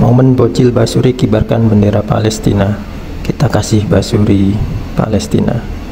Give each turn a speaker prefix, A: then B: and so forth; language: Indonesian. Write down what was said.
A: Momen bocil Basuri kibarkan bendera Palestina. Kita kasih Basuri Palestina.